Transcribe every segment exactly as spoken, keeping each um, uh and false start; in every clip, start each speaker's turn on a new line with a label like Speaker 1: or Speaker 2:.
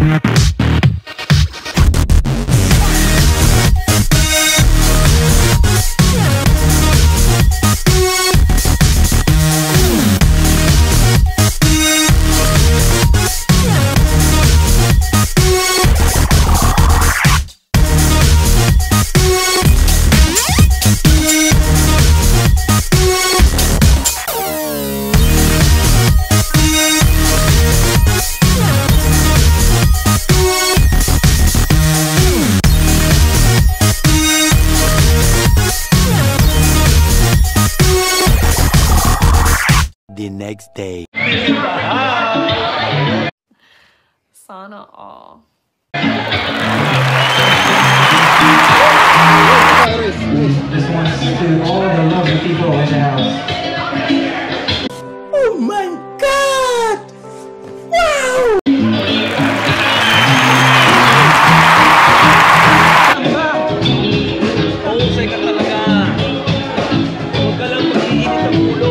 Speaker 1: The next day.
Speaker 2: Sana all.
Speaker 3: This one's to all the lovely people in the house.
Speaker 1: Oh my God! Wow!
Speaker 4: Husay ka talaga. Huwag ka lang mag-iinit ang ulo.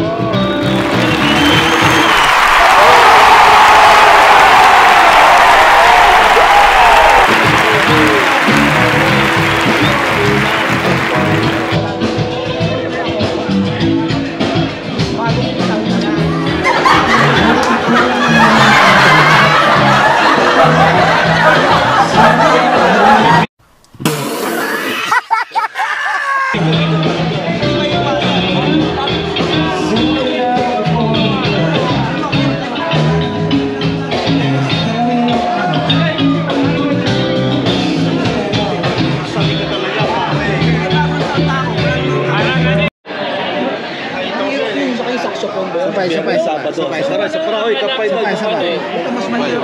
Speaker 1: Sabay, sabay, sabay, sabay, sabay, sabay, kapay, sabay, sabay. Ito mas mahirap.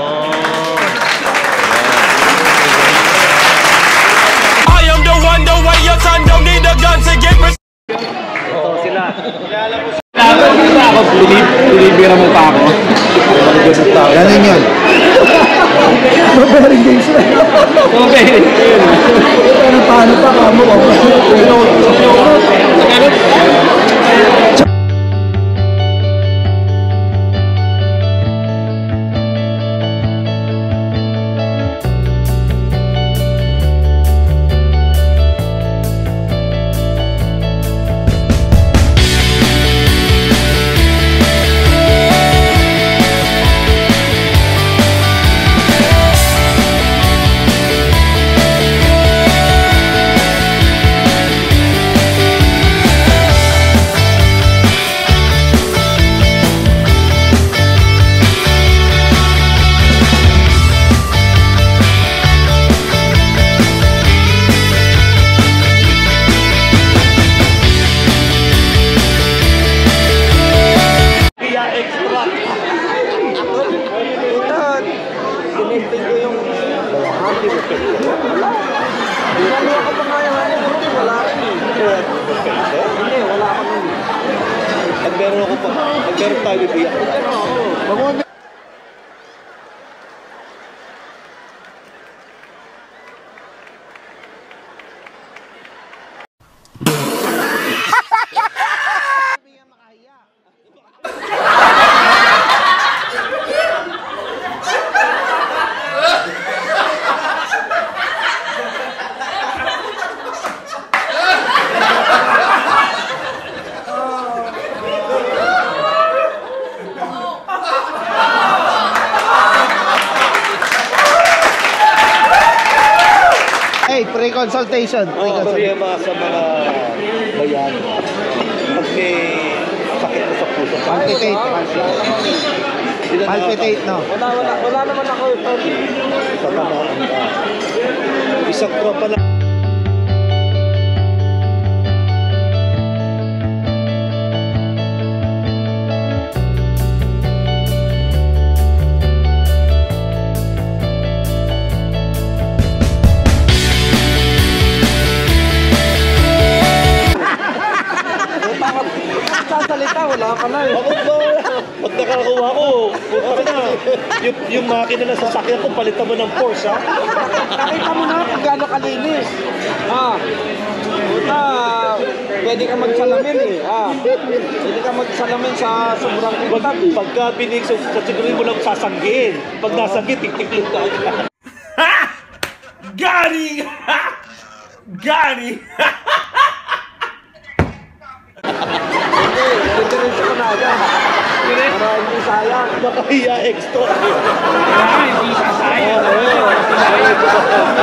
Speaker 5: I am the one, the way your son don't need a gun to get respect.
Speaker 4: Ito sila.
Speaker 3: Ako, pinibira mo pa ako.
Speaker 1: Ganun yun. Mabaring games na.
Speaker 3: Okay.
Speaker 1: Ano paano pa ka mo?
Speaker 4: Meron ako pa. Meron tayo bibiyak.
Speaker 1: Pre-consultation.
Speaker 4: Oo, problema sa mga bayan. Pag may sakit mo sa puso.
Speaker 1: Palpitate. Palpitate, no?
Speaker 4: Wala, wala, wala naman ako. Tatamaan ka. Isang tropa na.
Speaker 1: Sasalita, wala ka na eh.
Speaker 4: Ako ba? Pag nakakuha ko, puta na. Yung, yung makina na sasakyan ko, palitan mo ng Porsche, ha?
Speaker 1: Nakita mo na kung gaano kalinis. Ha? Puta, pwede ka magsalamin eh. Ah, pwede ka magsalamin sa sobrang
Speaker 4: Pag,
Speaker 1: impact eh.
Speaker 4: pagka binig, so, sasigurin mo lang sasanggiin. Pag nasanggi, tik-tik ka.
Speaker 5: Gani! Gani!
Speaker 1: Hindi, diretso ko na agad. Para hindi sayang.
Speaker 4: Nakahiya extra.
Speaker 5: Hindi sasayang.
Speaker 4: Oo.